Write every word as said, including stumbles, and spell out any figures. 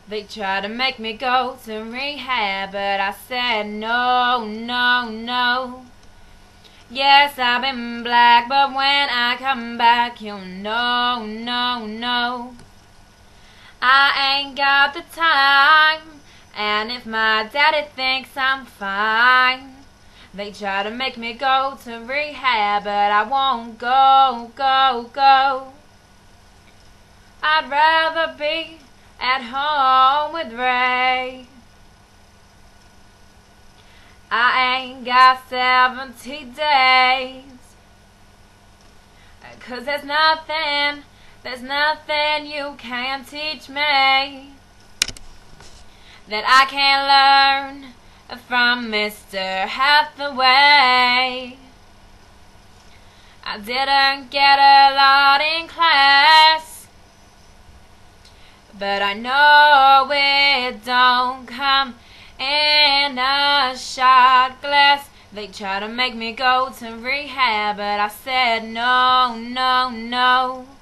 They tried to make me go to rehab, but I said no, no, no. Yes, I've been black, but when I come back, you'll know, no, no. I ain't got the time, and if my daddy thinks I'm fine, they try to make me go to rehab, but I won't go, go, go. I'd rather be at home with Ray. I ain't got seventy days, 'cause there's nothing, there's nothing you can teach me that I can't learn from Mister Hathaway. I didn't get a lot in class, but I know it don't come in a shot glass. They try to make me go to rehab, but I said no, no, no.